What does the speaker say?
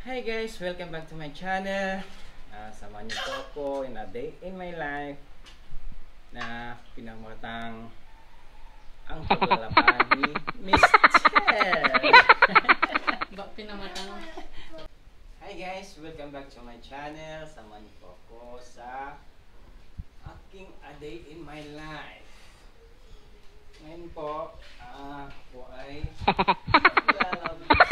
Hi guys, welcome back to my channel. Samahan niyo po ako in a day in my life na pinamatang ang paglalaban ni Miss Chel. Bak pinamatang. Hi guys, welcome back to my channel. Samahan niyo po ako sa aking a day in my life. Ngayon po, ako ay maglalabas.